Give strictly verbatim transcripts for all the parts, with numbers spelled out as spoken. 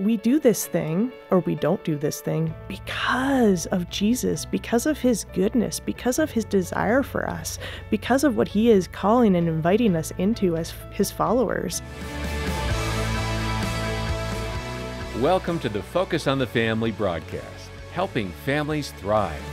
we do this thing, or we don't do this thing, because of Jesus, because of his goodness, because of his desire for us, because of what he is calling and inviting us into as his followers. Welcome to the Focus on the Family broadcast, helping families thrive.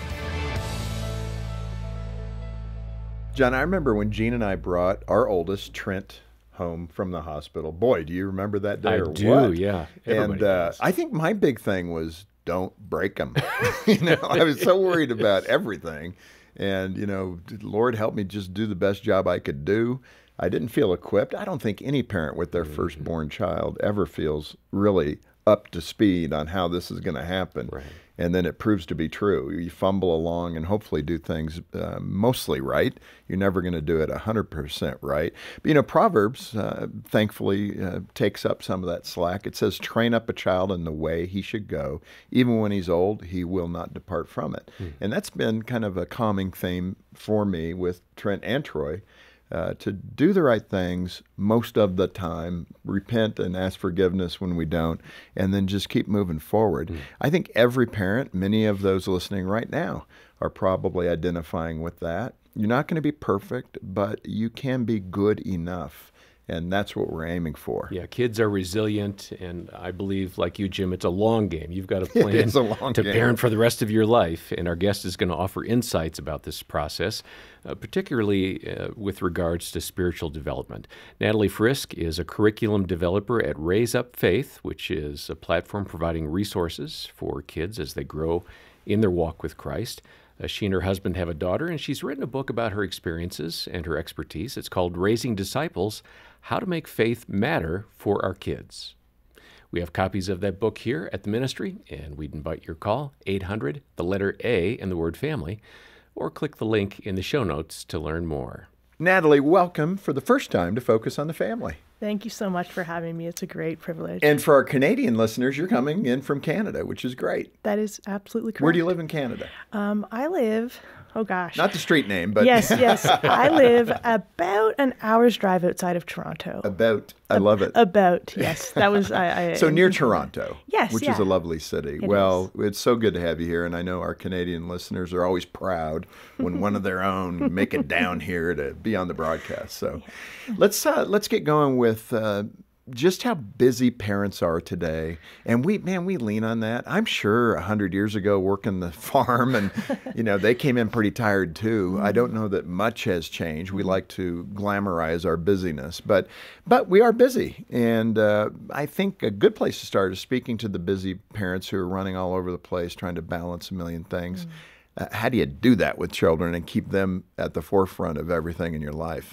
John, I remember when Jean and I brought our oldest, Trent, home from the hospital. Boy, do you remember that day I or do, what? yeah. And uh, I think my big thing was don't break them. you know, I was so worried about everything. And, you know, Lord help me just do the best job I could do. I didn't feel equipped. I don't think any parent with their mm-hmm. firstborn child ever feels really up to speed on how this is going to happen. Right. And then it proves to be true. You fumble along and hopefully do things uh, mostly right. You're never going to do it one hundred percent right. But, you know, Proverbs, uh, thankfully, uh, takes up some of that slack. It says, train up a child in the way he should go. Even when he's old, he will not depart from it. Hmm. And that's been kind of a calming theme for me with Trent and Troy. Uh, to do the right things most of the time, repent and ask forgiveness when we don't, and then just keep moving forward. Mm. I think every parent, many of those listening right now, are probably identifying with that. You're not going to be perfect, but you can be good enough. And that's what we're aiming for. Yeah, kids are resilient, and I believe, like you, Jim, it's a long game. You've got a plan it is a long to game. parent for the rest of your life, and our guest is going to offer insights about this process, uh, particularly uh, with regards to spiritual development. Natalie Frisk is a curriculum developer at Raise Up Faith, which is a platform providing resources for kids as they grow in their walk with Christ. Uh, she and her husband have a daughter, and she's written a book about her experiences and her expertise. It's called Raising Disciples: How to Make Faith Matter for Our Kids. We have copies of that book here at the ministry, and we'd invite your call, eight hundred, the letter A, and the word family, or click the link in the show notes to learn more. Natalie, welcome for the first time to Focus on the Family. Thank you so much for having me. It's a great privilege. And for our Canadian listeners, you're coming in from Canada, which is great. That is absolutely correct. Where do you live in Canada? Um, I live, oh gosh. Not the street name, but... Yes, yes. I live about an hour's drive outside of Toronto. About. I a- love it. About, yes. That was... I, I, so near Toronto. Yes, Which yeah. is a lovely city. It well, is. It's so good to have you here, and I know our Canadian listeners are always proud when one of their own make it down here to be on the broadcast. So yeah. let's uh, let's get going with... Uh, just how busy parents are today. And we, man, we lean on that. I'm sure a hundred years ago working the farm and, you know, they came in pretty tired too. I don't know that much has changed. We like to glamorize our busyness, but, but we are busy. And uh, I think a good place to start is speaking to the busy parents who are running all over the place, trying to balance a million things. Mm. Uh, how do you do that with children and keep them at the forefront of everything in your life?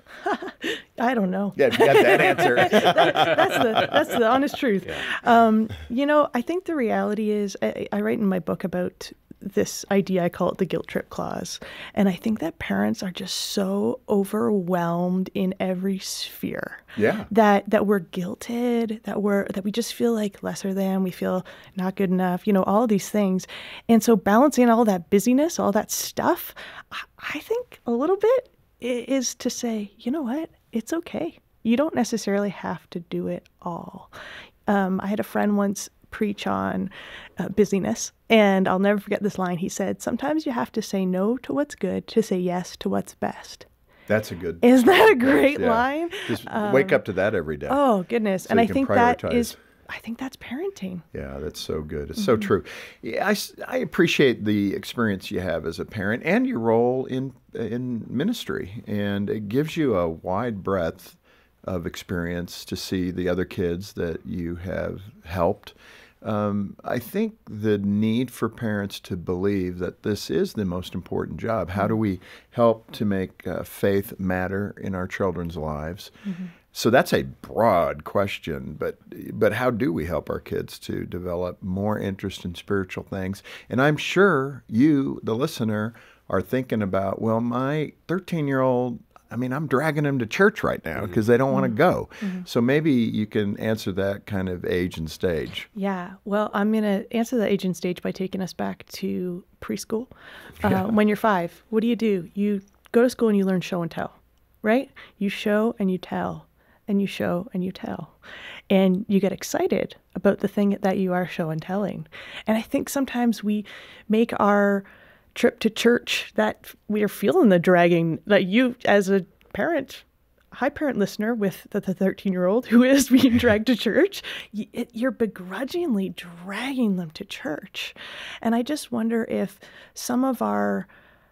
I don't know. Yeah, you got that answer. that, that's the that's the honest truth. Yeah. Um, you know, I think the reality is, I, I write in my book about this idea. I call it the guilt trip clause, and I think that parents are just so overwhelmed in every sphere. Yeah. That that we're guilted, that we're that we just feel like lesser than, we feel not good enough. You know, all of these things, and so balancing all that busyness, all that stuff, I think a little bit is to say, you know what, it's okay. You don't necessarily have to do it all. Um, I had a friend once preach on uh, busyness, and I'll never forget this line. He said, sometimes you have to say no to what's good to say yes to what's best. That's a good. Isn't that a great yeah. line? Just um, wake up to that every day. Oh, goodness. So and I can think prioritize. that is I think that's parenting. Yeah, that's so good. It's mm-hmm. so true. Yeah, I, I appreciate the experience you have as a parent and your role in in ministry. And it gives you a wide breadth of experience to see the other kids that you have helped. Um, I think the need for parents to believe that this is the most important job. How do we help to make uh, faith matter in our children's lives? Mm-hmm. So that's a broad question, but but how do we help our kids to develop more interest in spiritual things? And I'm sure you, the listener, are thinking about, well, my thirteen-year-old, I mean, I'm dragging them to church right now because mm-hmm. they don't want to go. Mm-hmm. So maybe you can answer that kind of age and stage. Yeah, well, I'm going to answer the age and stage by taking us back to preschool. Yeah. Uh, when you're five, what do you do? You go to school and you learn show and tell, right? You show and you tell. and you show and you tell. And you get excited about the thing that you are show and telling. And I think sometimes we make our trip to church that we are feeling the dragging, that you as a parent, high parent listener with the thirteen-year-old who is being dragged to church, you're begrudgingly dragging them to church. And I just wonder if some of our,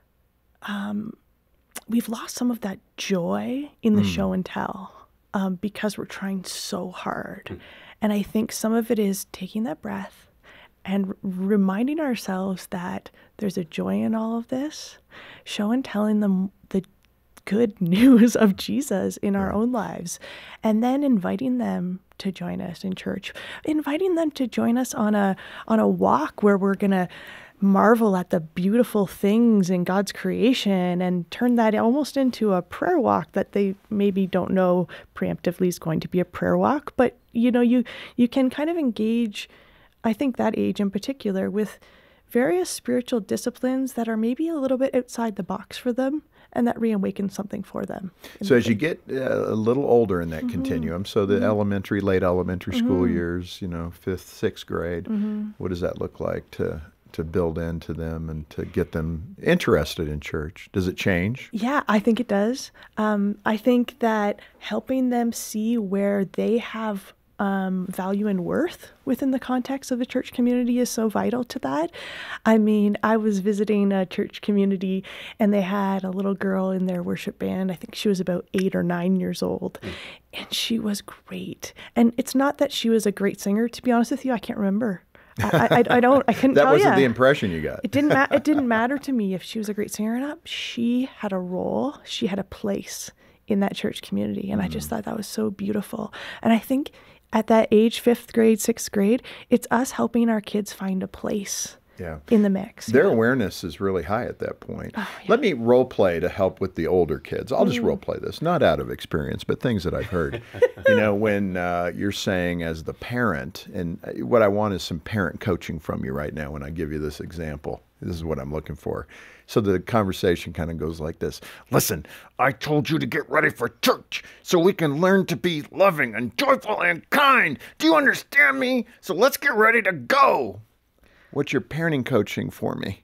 um, we've lost some of that joy in the mm. show and tell um, because we're trying so hard. Mm. And I think some of it is taking that breath and reminding ourselves that there's a joy in all of this, show and telling them the good news of Jesus in our own lives, and then inviting them to join us in church, inviting them to join us on a on a walk where we're going to marvel at the beautiful things in God's creation and turn that almost into a prayer walk that they maybe don't know preemptively is going to be a prayer walk. But, you know, you you can kind of engage, I think that age in particular, with various spiritual disciplines that are maybe a little bit outside the box for them, and that reawakens something for them. So as you get uh, a little older in that mm-hmm. continuum, so the mm-hmm. elementary, late elementary mm-hmm. school years, you know, fifth, sixth grade, mm-hmm. what does that look like to to build into them and to get them interested in church? Does it change? Yeah, I think it does. Um, I think that helping them see where they have Um, value and worth within the context of the church community is so vital to that. I mean, I was visiting a church community and they had a little girl in their worship band. I think she was about eight or nine years old, mm. and she was great. And it's not that she was a great singer, to be honest with you. I can't remember. I, I, I don't. I couldn't. That tell wasn't ya. the impression you got. It didn't. Ma- it didn't matter to me if she was a great singer or not. She had a role. She had a place in that church community, and mm. I just thought that was so beautiful. And I think at that age, fifth grade, sixth grade, it's us helping our kids find a place yeah. in the mix. Their yeah. awareness is really high at that point. Oh, yeah. Let me role play to help with the older kids. I'll just mm. role play this, not out of experience, but things that I've heard. You know, when uh, you're saying as the parent, and what I want is some parent coaching from you right now when I give you this example. This is what I'm looking for. So the conversation kind of goes like this. Listen, I told you to get ready for church so we can learn to be loving and joyful and kind. Do you understand me? So let's get ready to go. What's your parenting coaching for me?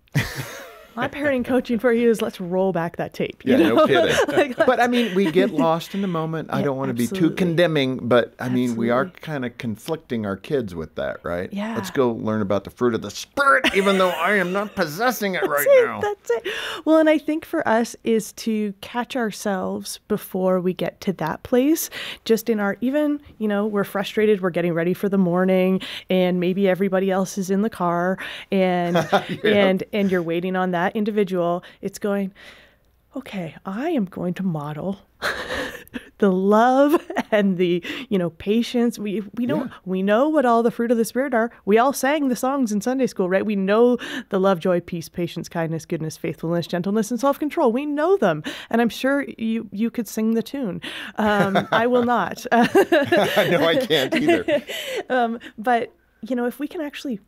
My parenting coaching for you is let's roll back that tape. You yeah, know? no kidding. like, but I mean, we get lost in the moment. Yeah, I don't want to be too condemning, but I mean, absolutely. We are kind of conflicting our kids with that, right? Yeah. Let's go learn about the fruit of the Spirit, even though I am not possessing it right it, now. That's it. Well, and I think for us is to catch ourselves before we get to that place, just in our, even, you know, we're frustrated, we're getting ready for the morning, and maybe everybody else is in the car, and yeah. and and you're waiting on that individual. It's going, okay, I am going to model the love and the, you know, patience. We we know yeah. we know what all the fruit of the Spirit are. We all sang the songs in Sunday school, right? We know the love, joy, peace, patience, kindness, goodness, faithfulness, gentleness, and self-control. We know them, and I'm sure you you could sing the tune. Um, I will not. No, I can't either. Um, but you know, if we can actually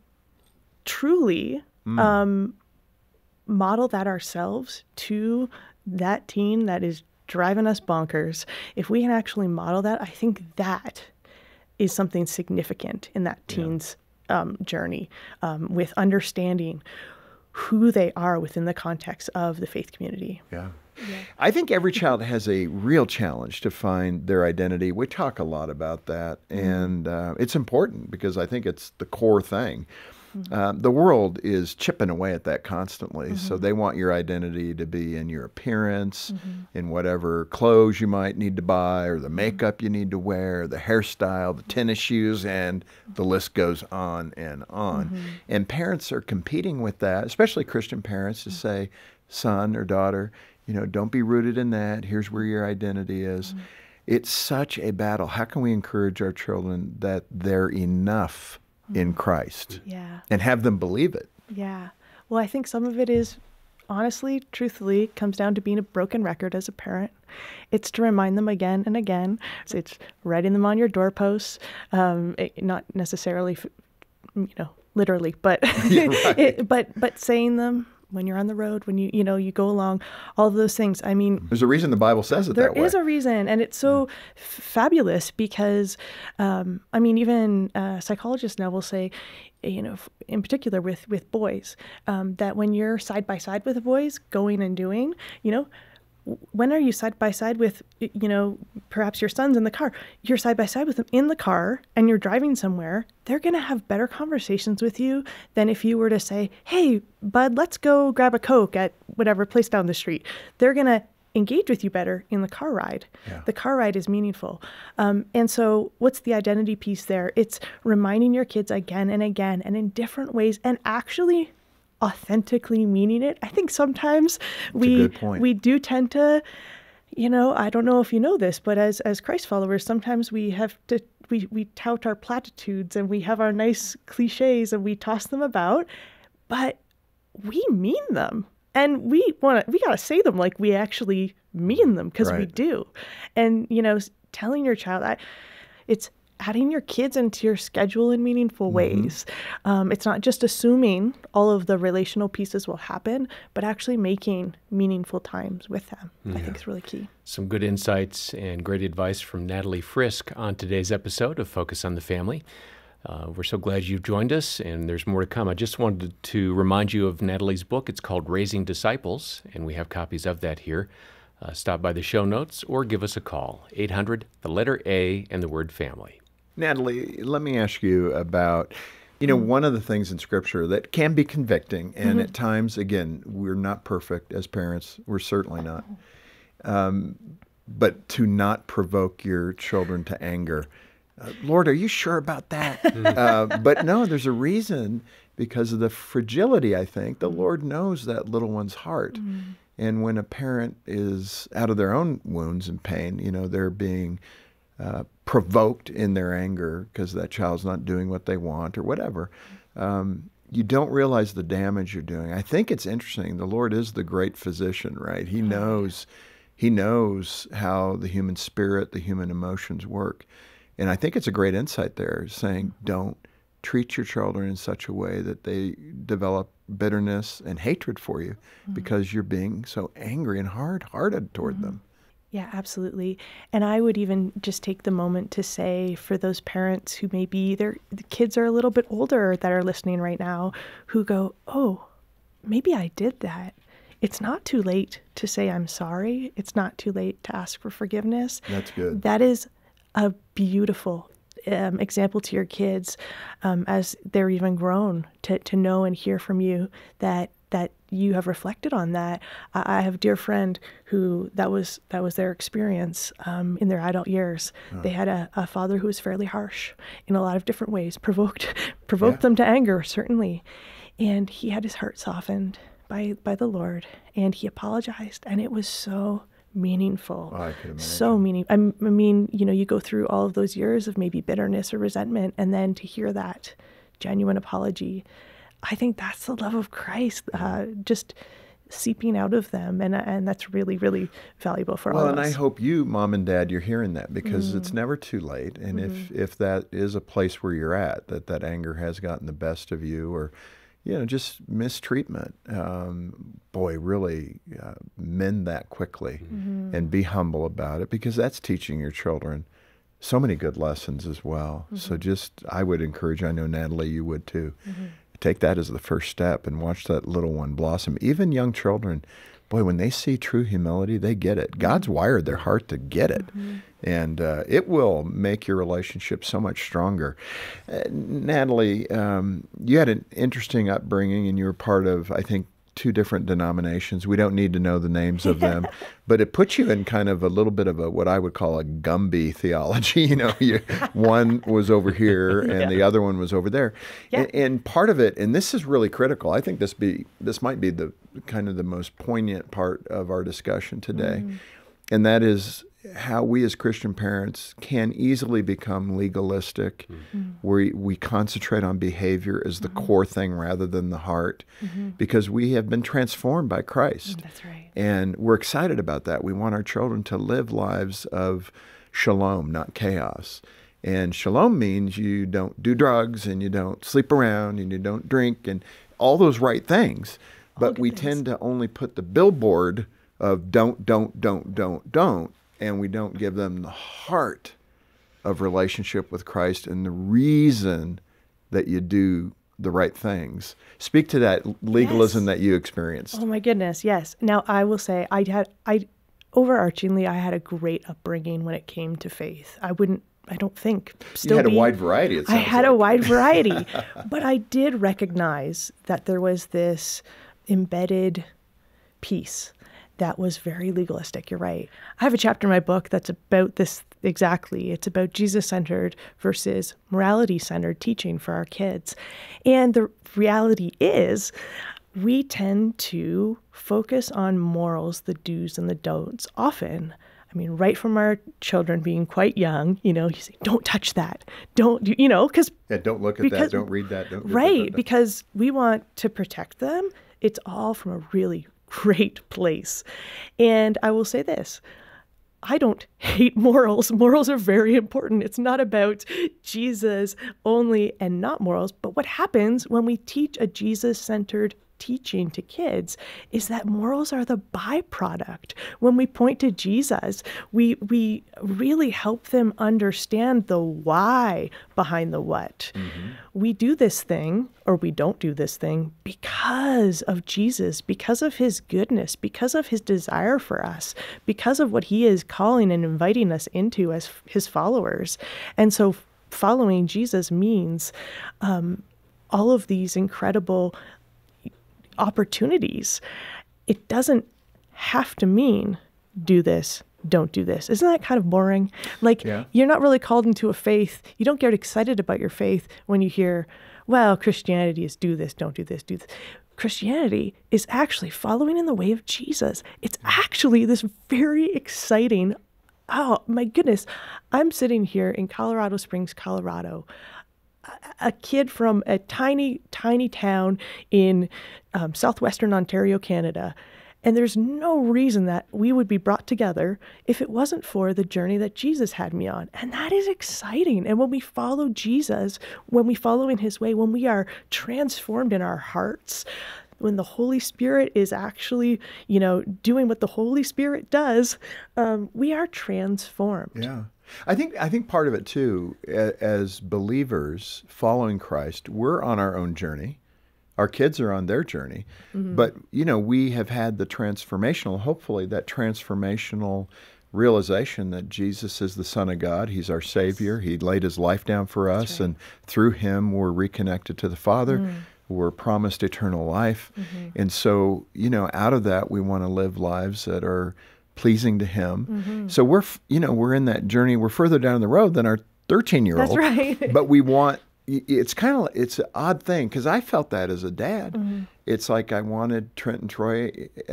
truly mm. um, model that ourselves to that teen that is driving us bonkers, if we can actually model that, I think that is something significant in that teen's yeah. um, journey um, with understanding who they are within the context of the faith community. Yeah. yeah. I think every child has a real challenge to find their identity. We talk a lot about that, mm-hmm. and uh, it's important because I think it's the core thing. Mm-hmm. Uh, the world is chipping away at that constantly. Mm-hmm. So they want your identity to be in your appearance, mm-hmm. in whatever clothes you might need to buy, or the makeup mm-hmm. you need to wear, the hairstyle, the tennis shoes, and the list goes on and on. Mm-hmm. And parents are competing with that, especially Christian parents, to mm-hmm. say, son or daughter, you know, don't be rooted in that. Here's where your identity is. Mm-hmm. It's such a battle. How can we encourage our children that they're enough in Christ yeah. and have them believe it? Yeah. Well, I think some of it is, honestly, truthfully, comes down to being a broken record as a parent. It's to remind them again and again. It's, it's writing them on your doorposts, um, it, not necessarily, you know, literally, but yeah, right. it, but but saying them, when you're on the road, when you, you know, you go along, all of those things. I mean, There's a reason the Bible says it there that way. is a reason, and it's so f- fabulous because, um, I mean, even uh, psychologists now will say, you know, f- in particular with with boys, um, that when you're side by side with the boys, going and doing, you know, w- when are you side by side with, y- you know, perhaps your son's in the car, you're side by side with them in the car, and you're driving somewhere, they're going to have better conversations with you than if you were to say, hey, bud, let's go grab a Coke at whatever place down the street. They're going to engage with you better in the car ride. Yeah. The car ride is meaningful. Um, and so what's the identity piece there? It's reminding your kids again and again and in different ways and actually authentically meaning it. I think sometimes we good point. we do tend to, you know, I don't know if you know this, but as as Christ followers, sometimes we have to we we tout our platitudes and we have our nice cliches and we toss them about, but we mean them. And we want to, we got to say them like we actually mean them because we Right. do. And, you know, s- telling your child, I, it's adding your kids into your schedule in meaningful ways. Um, it's not just assuming all of the relational pieces will happen, but actually making meaningful times with them. I think is really key. Some good insights and great advice from Natalie Frisk on today's episode of Focus on the Family. Uh, we're so glad you've joined us, and there's more to come. I just wanted to remind you of Natalie's book. It's called Raising Disciples, and we have copies of that here. Uh, stop by the show notes or give us a call, eight hundred, the letter A, and the word family. Natalie, let me ask you about, you know, one of the things in Scripture that can be convicting, and at times, again, we're not perfect as parents. We're certainly not. Um, but to not provoke your children to anger. Uh, Lord, are you sure about that? uh, but no, there's a reason because of the fragility, I think. The Lord knows that little one's heart. And when a parent is out of their own wounds and pain, you know, they're being uh, provoked in their anger because that child's not doing what they want or whatever, um, you don't realize the damage you're doing. I think it's interesting. The Lord is the great physician, right? He knows, he knows how the human spirit, the human emotions work. And I think it's a great insight there, saying don't treat your children in such a way that they develop bitterness and hatred for you because you're being so angry and hard-hearted toward them. Yeah, absolutely. And I would even just take the moment to say for those parents who maybe their the kids are a little bit older that are listening right now, who go, oh, maybe I did that. It's not too late to say I'm sorry. It's not too late to ask for forgiveness. That's good. That is a beautiful um, example to your kids um, as they're even grown to, to know and hear from you that that you have reflected on that. I, I have a dear friend who that was that was their experience um, in their adult years. Oh. They had a, a father who was fairly harsh in a lot of different ways, provoked provoked yeah. them to anger, certainly. And he had his heart softened by by the Lord, and he apologized, and it was so meaningful. Oh, I could imagine. So meaning. I mean, you know, you go through all of those years of maybe bitterness or resentment, and then to hear that genuine apology, I think that's the love of Christ, uh, just seeping out of them, and and that's really, really valuable for well, all of us. Well, and I hope you, Mom and Dad, you're hearing that because mm-hmm. it's never too late. And mm-hmm. if if that is a place where you're at, that that anger has gotten the best of you, or you know, just mistreatment, um, boy, really uh, mend that quickly mm-hmm. and be humble about it, because that's teaching your children so many good lessons as well. Mm-hmm. So just, I would encourage, I know Natalie, you would too, mm-hmm. take that as the first step and watch that little one blossom. Even young children, boy, when they see true humility, they get it. God's wired their heart to get it. Mm-hmm. And uh, it will make your relationship so much stronger. Uh, Natalie, um, you had an interesting upbringing, and you were part of, I think, two different denominations. We don't need to know the names of them, but it puts you in kind of a little bit of a what I would call a Gumby theology. You know, you, one was over here and yeah. the other one was over there. Yeah. And, and part of it, and this is really critical, I think this be this might be the kind of the most poignant part of our discussion today, mm. and that is how we as Christian parents can easily become legalistic, mm-hmm. where we concentrate on behavior as the mm-hmm. core thing rather than the heart, mm-hmm. because we have been transformed by Christ. That's right. And we're excited about that. We want our children to live lives of shalom, not chaos. And shalom means you don't do drugs, and you don't sleep around, and you don't drink, and all those right things. but good we things. tend to only put the billboard of don't, don't, don't, don't, don't, and we don't give them the heart of relationship with Christ and the reason that you do the right things. Speak to that legalism Yes. that you experienced. Oh my goodness, yes. Now I will say I had I overarchingly I had a great upbringing when it came to faith. I wouldn't I don't think still You had a being- wide variety, it I sounds had a like. wide variety, but I did recognize that there was this embedded piece that was very legalistic. You're right. I have a chapter in my book that's about this exactly. It's about Jesus-centered versus morality-centered teaching for our kids. And the reality is we tend to focus on morals, the do's and the don'ts often. I mean, right from our children being quite young, you know, you say, don't touch that. Don't, do- you know, because Yeah, don't look at because- that, don't read that. Don't right, because we want to protect them. It's all from a really great place. And I will say this, I don't hate morals. Morals are very important. It's not about Jesus only and not morals. But what happens when we teach a Jesus-centered teaching to kids is that morals are the byproduct. When we point to Jesus, we we really help them understand the why behind the what. Mm-hmm. We do this thing, or we don't do this thing, because of Jesus, because of his goodness, because of his desire for us, because of what he is calling and inviting us into as his followers. And so following Jesus means um, all of these incredible opportunities. It doesn't have to mean do this, don't do this. Isn't that kind of boring? Like, Yeah. You're not really called into a faith. You don't get excited about your faith when you hear, well, Christianity is do this, don't do this, do this. Christianity is actually following in the way of Jesus. It's actually this very exciting, oh my goodness. I'm sitting here in Colorado Springs, Colorado, a kid from a tiny, tiny town in um, southwestern Ontario, Canada. And there's no reason that we would be brought together if it wasn't for the journey that Jesus had me on. And that is exciting. And when we follow Jesus, when we follow in his way, when we are transformed in our hearts, when the Holy Spirit is actually, you know, doing what the Holy Spirit does, um, we are transformed. Yeah. I think I think part of it too, a- as believers following Christ, we're on our own journey. Our kids are on their journey. Mm-hmm. But, you know, we have had the transformational, hopefully that transformational realization that Jesus is the Son of God. He's our Savior. He laid his life down for us. That's right. And through him, we're reconnected to the Father. Mm. We're promised eternal life. Mm-hmm. And so, you know, out of that, we want to live lives that are pleasing to him. Mm-hmm. So we're, you know, we're in that journey. We're further down the road than our thirteen-year-old. That's right. But we want, it's kind of, it's an odd thing because I felt that as a dad. Mm-hmm. It's like I wanted Trent and Troy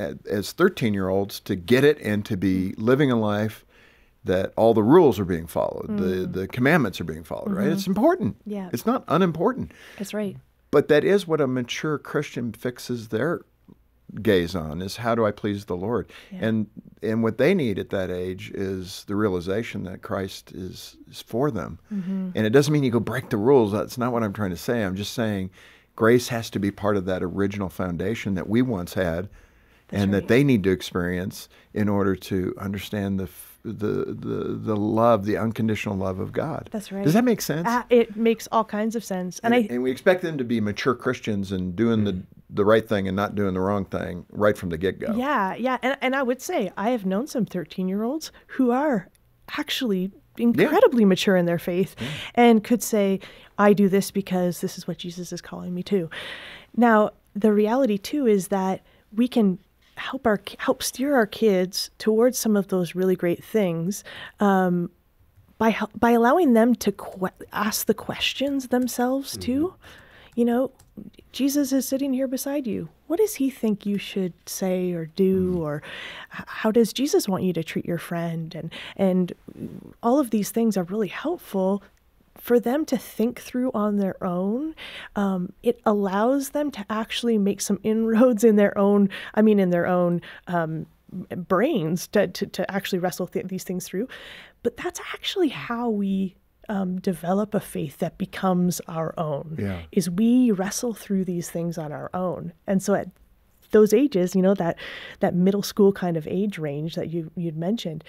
as thirteen-year-olds to get it and to be living a life that all the rules are being followed, mm. the, the commandments are being followed, mm-hmm. right? It's important. Yeah. It's not unimportant. That's right. But that is what a mature Christian fixes their gaze on, is how do I please the Lord? Yeah. And and what they need at that age is the realization that Christ is, is for them. Mm-hmm. And it doesn't mean you go break the rules. That's not what I'm trying to say. I'm just saying grace has to be part of that original foundation that we once had. That's and right. that they need to experience in order to understand the the the the love, the unconditional love of God. That's right. Does that make sense? Uh, it makes all kinds of sense. And, and I and we expect them to be mature Christians and doing the the right thing and not doing the wrong thing right from the get-go. Yeah, yeah. And and I would say I have known some thirteen-year-olds who are actually incredibly yeah. mature in their faith yeah. and could say, I do this because this is what Jesus is calling me to. Now, the reality too is that we can help our help steer our kids towards some of those really great things um, by by allowing them to que- ask the questions themselves mm-hmm. too. You know, Jesus is sitting here beside you. What does he think you should say or do? Mm. Or how does Jesus want you to treat your friend? And and all of these things are really helpful for them to think through on their own. Um, it allows them to actually make some inroads in their own, I mean, in their own um, brains to, to, to actually wrestle th- these things through. But that's actually how we um, develop a faith that becomes our own, yeah. is we wrestle through these things on our own. And so at those ages, you know, that that middle school kind of age range that you you'd mentioned,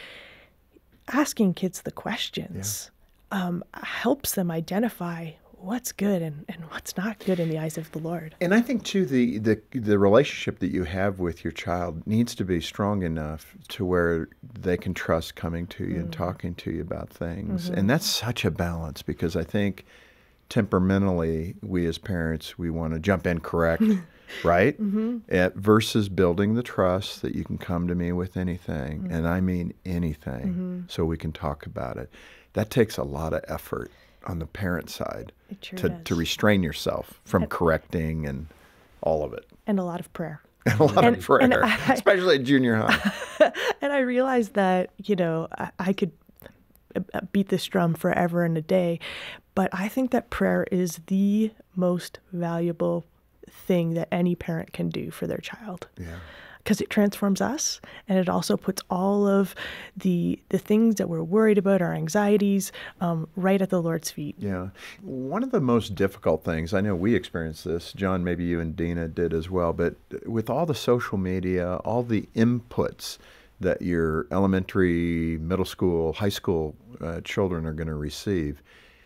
asking kids the questions yeah. um, helps them identify what's good and, and what's not good in the eyes of the Lord. And I think, too, the, the the relationship that you have with your child needs to be strong enough to where they can trust coming to you mm. and talking to you about things. Mm-hmm. And that's such a balance, because I think temperamentally, we as parents, we want to jump in, correct, right? Mm-hmm. At, versus building the trust that you can come to me with anything, mm-hmm. and I mean anything, mm-hmm. so we can talk about it. That takes a lot of effort on the parent side to, to restrain yourself from and, correcting and all of it. And a lot of prayer. And a lot and, of prayer, I, especially at junior high. And I realized that, you know, I, I could beat this drum forever and a day, but I think that prayer is the most valuable thing that any parent can do for their child. Yeah. Because it transforms us, and it also puts all of the the things that we're worried about, our anxieties, um, right at the Lord's feet. Yeah. One of the most difficult things, I know we experienced this, John, maybe you and Dina did as well, but with all the social media, all the inputs that your elementary, middle school, high school uh, children are going to receive,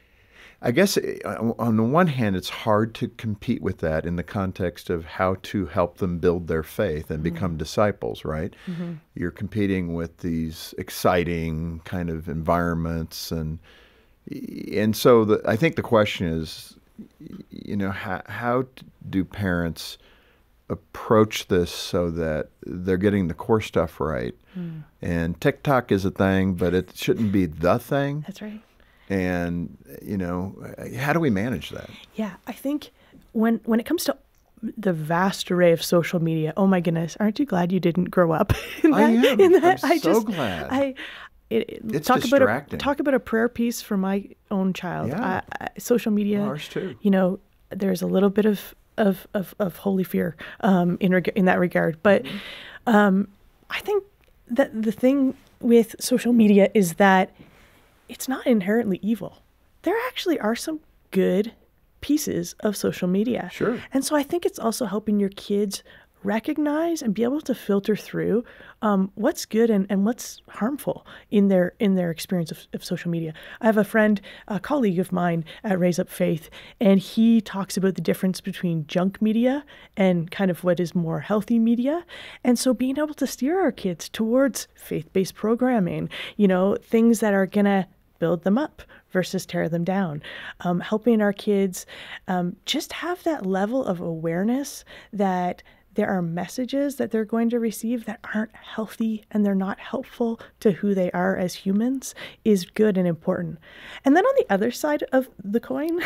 I guess on the one hand, it's hard to compete with that in the context of how to help them build their faith and mm-hmm. become disciples, right? Mm-hmm. You're competing with these exciting kind of environments. And and so the, I think the question is, you know, how, how do parents approach this so that they're getting the core stuff right? Mm. And TikTok is a thing, but it shouldn't be the thing. That's right. And, you know, how do we manage that? Yeah, I think when when it comes to the vast array of social media, oh my goodness, aren't you glad you didn't grow up in that? I am. In that? I'm I so just, glad. I, it, it, it's talk distracting. About a, talk about a prayer piece for my own child. Yeah. I, I, social media, well, ours too. You know, there's a little bit of of of, of holy fear um, in reg- in that regard. But mm-hmm. um, I think that the thing with social media is that it's not inherently evil. There actually are some good pieces of social media. Sure. And so I think it's also helping your kids recognize and be able to filter through um, what's good and, and what's harmful in their in their experience of, of social media. I have a friend, a colleague of mine at Raise Up Faith, and he talks about the difference between junk media and kind of what is more healthy media. And so being able to steer our kids towards faith-based programming, you know, things that are going to build them up versus tear them down, um, helping our kids um, just have that level of awareness that there are messages that they're going to receive that aren't healthy and they're not helpful to who they are as humans is good and important. And then on the other side of the coin,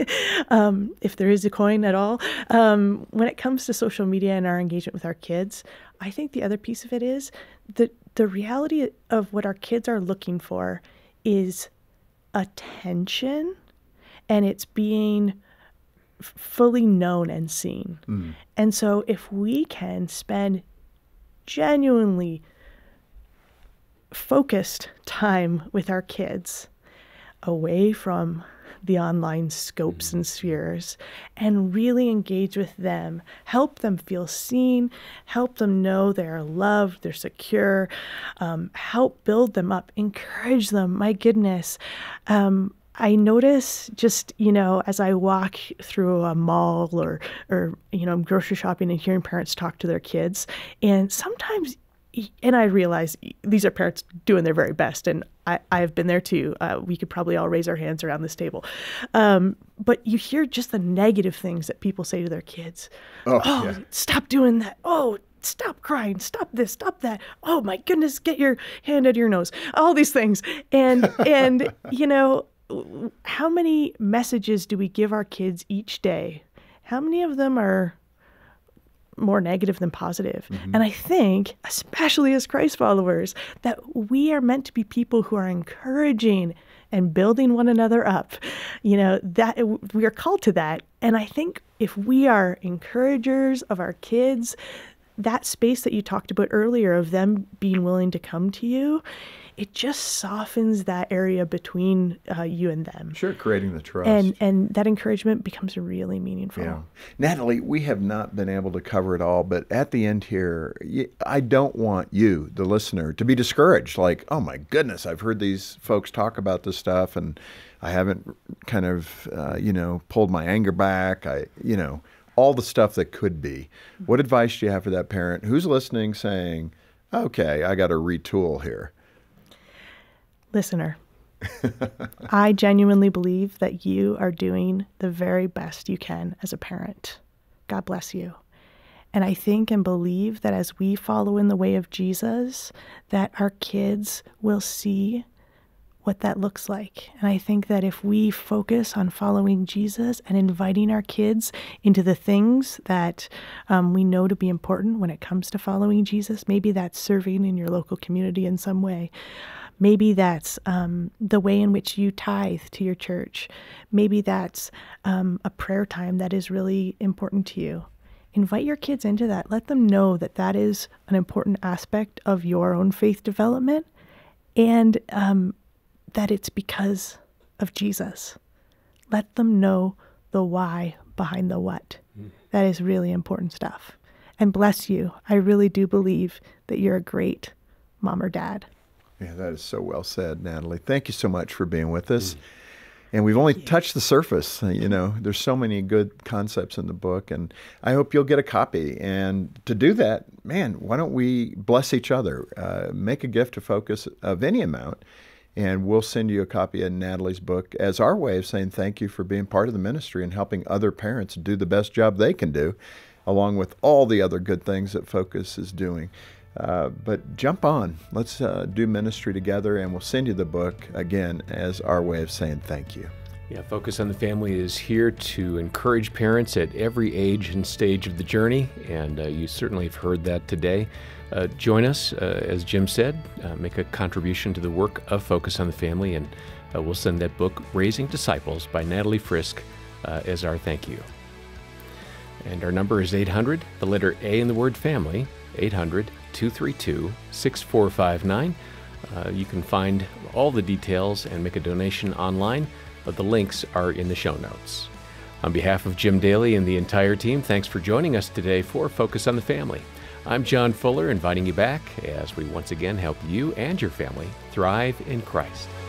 um, if there is a coin at all, um, when it comes to social media and our engagement with our kids, I think the other piece of it is that the reality of what our kids are looking for is attention, and it's being fully known and seen. Mm. And so if we can spend genuinely focused time with our kids away from the online scopes and spheres and really engage with them, help them feel seen, help them know they're loved, they're secure, um, help build them up, encourage them. My goodness. Um, I notice just, you know, as I walk through a mall or, or, you know, I'm grocery shopping and hearing parents talk to their kids, and sometimes, and I realize these are parents doing their very best, and I, I've been there too. Uh, we could probably all raise our hands around this table. Um, but you hear just the negative things that people say to their kids. Oh, oh yeah. Stop doing that. Oh, stop crying. Stop this. Stop that. Oh, my goodness, get your hand out of your nose. All these things. And, and you know, how many messages do we give our kids each day? How many of them are more negative than positive? Mm-hmm. And I think, especially as Christ followers, that we are meant to be people who are encouraging and building one another up. You know, that we are called to that. And I think if we are encouragers of our kids, that space that you talked about earlier of them being willing to come to you, it just softens that area between uh, you and them. Sure, creating the trust. And and that encouragement becomes really meaningful. Yeah. Natalie, we have not been able to cover it all, but at the end here, I don't want you, the listener, to be discouraged. Like, oh my goodness, I've heard these folks talk about this stuff and I haven't kind of, uh, you know, pulled my anger back. I, you know, all the stuff that could be. What advice do you have for that parent who's listening saying, okay, I got to retool here? Listener, I genuinely believe that you are doing the very best you can as a parent. God bless you. And I think and believe that as we follow in the way of Jesus, that our kids will see what that looks like. And I think that if we focus on following Jesus and inviting our kids into the things that um, we know to be important when it comes to following Jesus, maybe that's serving in your local community in some way. Maybe that's um, the way in which you tithe to your church. Maybe that's um, a prayer time that is really important to you. Invite your kids into that. Let them know that that is an important aspect of your own faith development, and um, that it's because of Jesus. Let them know the why behind the what. Mm. That is really important stuff. And bless you. I really do believe that you're a great mom or dad. Yeah, that is so well said, Natalie. Thank you so much for being with us. Mm. And we've only touched the surface. You know, there's so many good concepts in the book, and I hope you'll get a copy. And to do that, man, why don't we bless each other? Uh, make a gift to Focus of any amount, and we'll send you a copy of Natalie's book as our way of saying thank you for being part of the ministry and helping other parents do the best job they can do, along with all the other good things that Focus is doing. Uh, but jump on. Let's uh, do ministry together, and we'll send you the book, again, as our way of saying thank you. Yeah, Focus on the Family is here to encourage parents at every age and stage of the journey, and uh, you certainly have heard that today. Uh, join us, uh, as Jim said, uh, make a contribution to the work of Focus on the Family, and uh, we'll send that book, Raising Disciples by Natalie Frisk, uh, as our thank you. And our number is eight hundred, the letter A in the word family, eight hundred, two three two, six four five nine. Uh, you can find all the details and make a donation online, but the links are in the show notes. On behalf of Jim Daly and the entire team, thanks for joining us today for Focus on the Family. I'm John Fuller, inviting you back as we once again help you and your family thrive in Christ.